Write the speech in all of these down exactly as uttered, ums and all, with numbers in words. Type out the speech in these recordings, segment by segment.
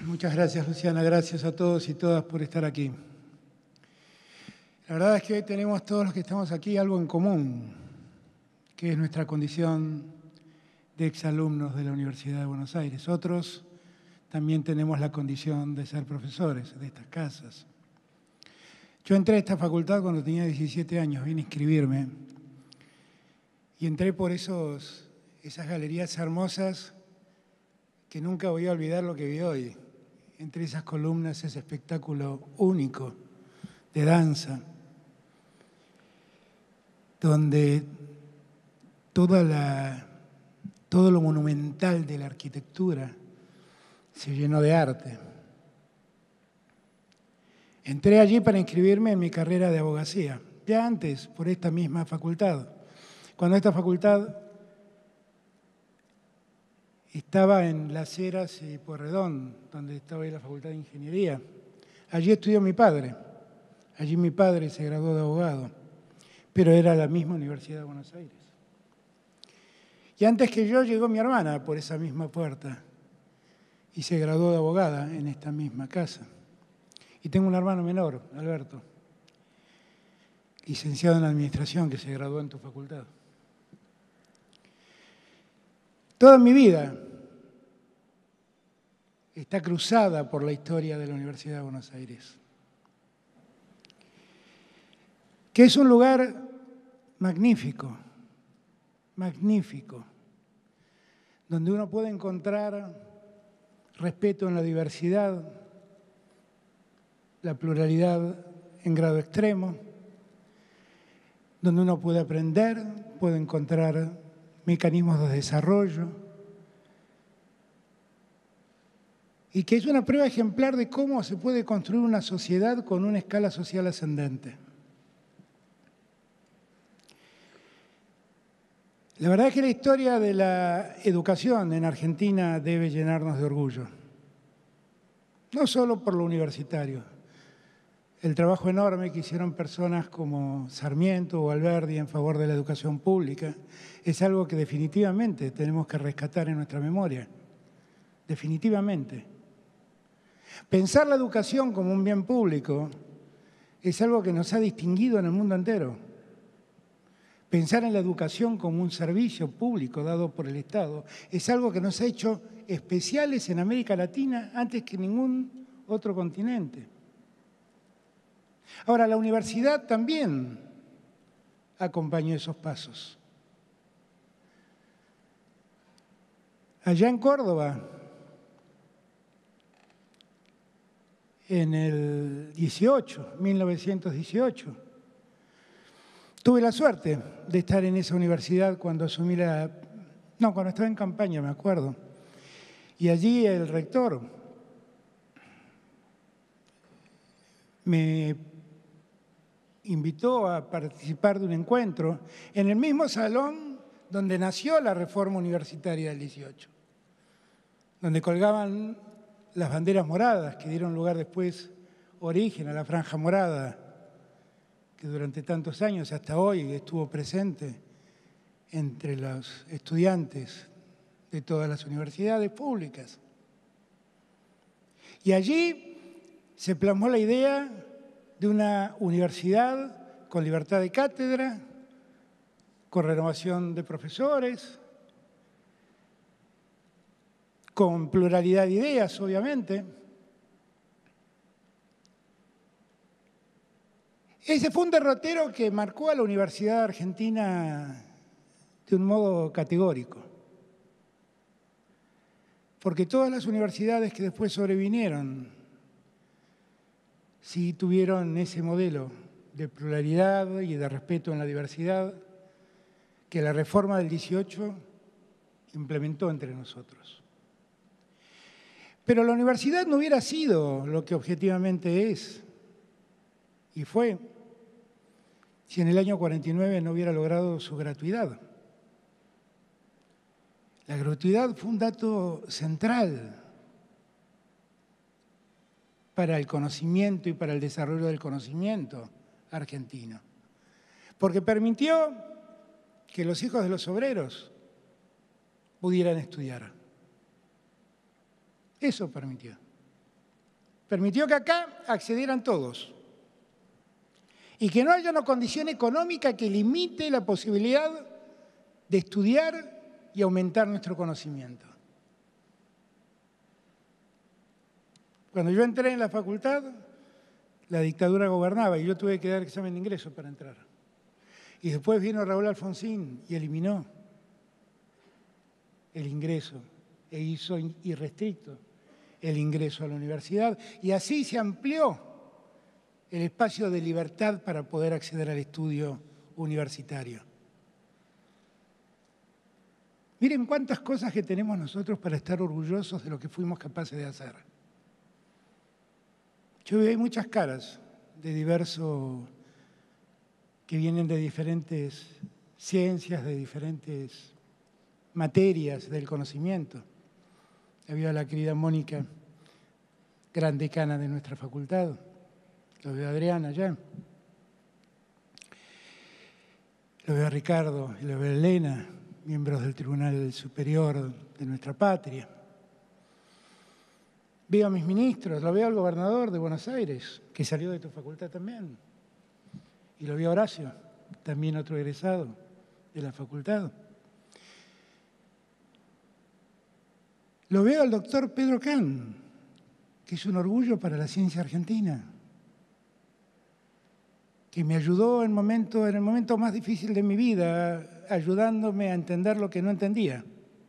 Muchas gracias, Luciana. Gracias a todos y todas por estar aquí. La verdad es que hoy tenemos todos los que estamos aquí algo en común, que es nuestra condición de exalumnos de la Universidad de Buenos Aires. Otros también tenemos la condición de ser profesores de estas casas. Yo entré a esta facultad cuando tenía diecisiete años, vine a inscribirme y entré por esos, esas galerías hermosas que nunca voy a olvidar lo que vi hoy. Entre esas columnas, ese espectáculo único de danza, donde toda la, todo lo monumental de la arquitectura se llenó de arte. Entré allí para inscribirme en mi carrera de abogacía, ya antes por esta misma facultad. Cuando esta facultad estaba en Las Heras y Pueyrredón, donde estaba ahí la Facultad de Ingeniería. Allí estudió mi padre. Allí mi padre se graduó de abogado, pero era la misma Universidad de Buenos Aires. Y antes que yo llegó mi hermana por esa misma puerta y se graduó de abogada en esta misma casa. Y tengo un hermano menor, Alberto, licenciado en Administración, que se graduó en tu facultad. Toda mi vida está cruzada por la historia de la Universidad de Buenos Aires, que es un lugar magnífico, magnífico, donde uno puede encontrar respeto en la diversidad, la pluralidad en grado extremo, donde uno puede aprender, puede encontrar mecanismos de desarrollo, y que es una prueba ejemplar de cómo se puede construir una sociedad con una escala social ascendente. La verdad es que la historia de la educación en Argentina debe llenarnos de orgullo, no solo por lo universitario. El trabajo enorme que hicieron personas como Sarmiento o Alberdi en favor de la educación pública es algo que definitivamente tenemos que rescatar en nuestra memoria. Definitivamente. Pensar la educación como un bien público es algo que nos ha distinguido en el mundo entero. Pensar en la educación como un servicio público dado por el Estado es algo que nos ha hecho especiales en América Latina antes que ningún otro continente. Ahora, la universidad también acompañó esos pasos. Allá en Córdoba, en el dieciocho, mil novecientos dieciocho, tuve la suerte de estar en esa universidad cuando asumí la... No, cuando estaba en campaña, me acuerdo. Y allí el rector me invitó a participar de un encuentro en el mismo salón donde nació la reforma universitaria del dieciocho, donde colgaban las banderas moradas que dieron lugar después origen a la franja morada, que durante tantos años hasta hoy estuvo presente entre los estudiantes de todas las universidades públicas. Y allí se plasmó la idea de una universidad con libertad de cátedra, con renovación de profesores, con pluralidad de ideas, obviamente. Ese fue un derrotero que marcó a la Universidad Argentina de un modo categórico, porque todas las universidades que después sobrevinieron sí tuvieron ese modelo de pluralidad y de respeto en la diversidad que la reforma del dieciocho implementó entre nosotros. Pero la universidad no hubiera sido lo que objetivamente es y fue si en el año cuarenta y nueve no hubiera logrado su gratuidad. La gratuidad fue un dato central para el conocimiento y para el desarrollo del conocimiento argentino, porque permitió que los hijos de los obreros pudieran estudiar. Eso permitió. permitió que acá accedieran todos y que no haya una condición económica que limite la posibilidad de estudiar y aumentar nuestro conocimiento. Cuando yo entré en la facultad, la dictadura gobernaba y yo tuve que dar examen de ingreso para entrar. Y después vino Raúl Alfonsín y eliminó el ingreso e hizo irrestricto el ingreso a la universidad. Y así se amplió el espacio de libertad para poder acceder al estudio universitario. Miren cuántas cosas que tenemos nosotros para estar orgullosos de lo que fuimos capaces de hacer. Yo veo muchas caras de diversos, que vienen de diferentes ciencias, de diferentes materias del conocimiento. Había la querida Mónica, gran decana de nuestra facultad. Lo veo a Adriana allá. Lo veo a Ricardo y lo veo a Elena, miembros del Tribunal Superior de nuestra patria. Veo a mis ministros, lo veo al gobernador de Buenos Aires, que salió de tu facultad también. Y lo veo a Horacio, también otro egresado de la facultad. Lo veo al doctor Pedro Kahn, que es un orgullo para la ciencia argentina, que me ayudó en, momento, en el momento más difícil de mi vida, ayudándome a entender lo que no entendía.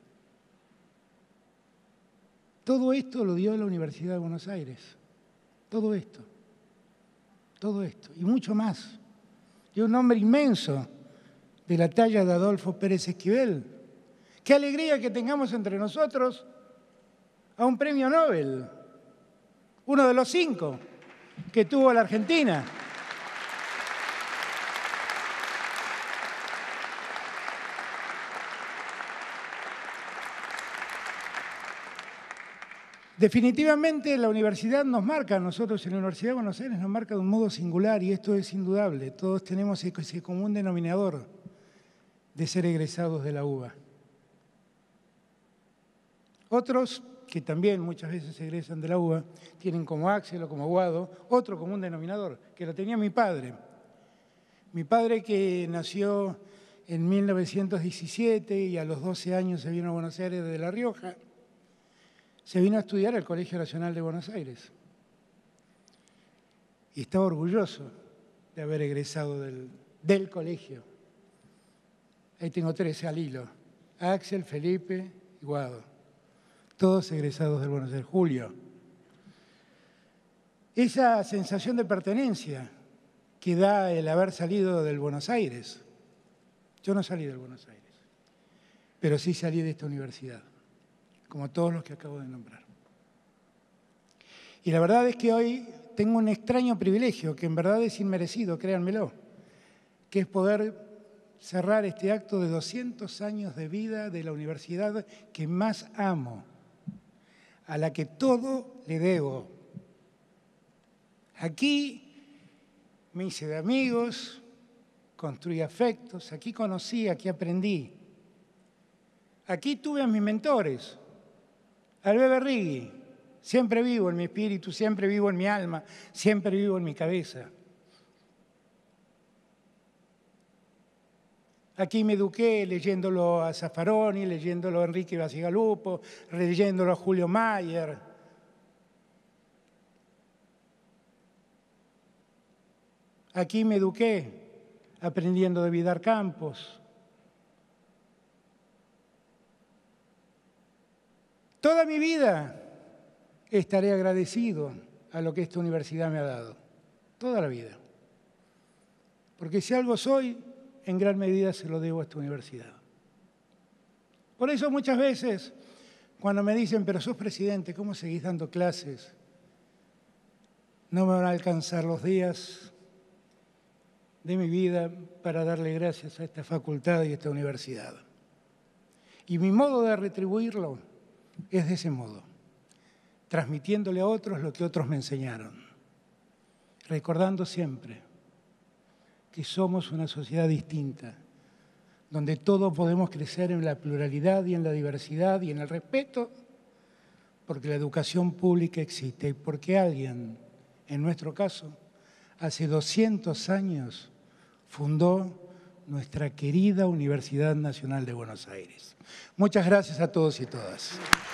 Todo esto lo dio la Universidad de Buenos Aires. Todo esto. Todo esto. Y mucho más. Y un hombre inmenso de la talla de Adolfo Pérez Esquivel. Qué alegría que tengamos entre nosotros a un premio Nobel. Uno de los cinco que tuvo la Argentina. Definitivamente la universidad nos marca, a nosotros en la Universidad de Buenos Aires nos marca de un modo singular y esto es indudable. Todos tenemos ese común denominador de ser egresados de la U B A. Otros, que también muchas veces egresan de la U B A, tienen como Axel o como Guado otro común denominador, que lo tenía mi padre. Mi padre, que nació en mil novecientos diecisiete y a los doce años se vino a Buenos Aires de La Rioja, se vino a estudiar al Colegio Nacional de Buenos Aires. Y estaba orgulloso de haber egresado del, del colegio. Ahí tengo tres al hilo. Axel, Felipe y Guado. Todos egresados del Buenos Aires. Julio. Esa sensación de pertenencia que da el haber salido del Buenos Aires. Yo no salí del Buenos Aires, pero sí salí de esta universidad, como todos los que acabo de nombrar. Y la verdad es que hoy tengo un extraño privilegio, que en verdad es inmerecido, créanmelo, que es poder cerrar este acto de doscientos años de vida de la universidad que más amo, a la que todo le debo. Aquí me hice de amigos, construí afectos, aquí conocí, aquí aprendí. Aquí tuve a mis mentores. Alberto Rigui, siempre vivo en mi espíritu, siempre vivo en mi alma, siempre vivo en mi cabeza. Aquí me eduqué leyéndolo a Zaffaroni, leyéndolo a Enrique Bacigalupo, leyéndolo a Julio Mayer. Aquí me eduqué aprendiendo de Vidar Campos. Toda mi vida estaré agradecido a lo que esta universidad me ha dado. Toda la vida. Porque si algo soy, en gran medida se lo debo a esta universidad. Por eso muchas veces, cuando me dicen, pero sos presidente, ¿cómo seguís dando clases? No me van a alcanzar los días de mi vida para darle gracias a esta facultad y a esta universidad. Y mi modo de retribuirlo es de ese modo, transmitiéndole a otros lo que otros me enseñaron, recordando siempre que somos una sociedad distinta, donde todos podemos crecer en la pluralidad y en la diversidad y en el respeto porque la educación pública existe y porque alguien, en nuestro caso, hace doscientos años fundó nuestra querida Universidad Nacional de Buenos Aires. Muchas gracias a todos y todas.